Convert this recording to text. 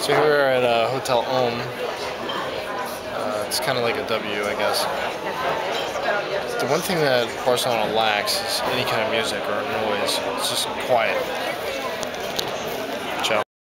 So here we're at Hotel Om. It's kind of like a W, I guess. The one thing that Barcelona lacks is any kind of music or noise. It's just quiet.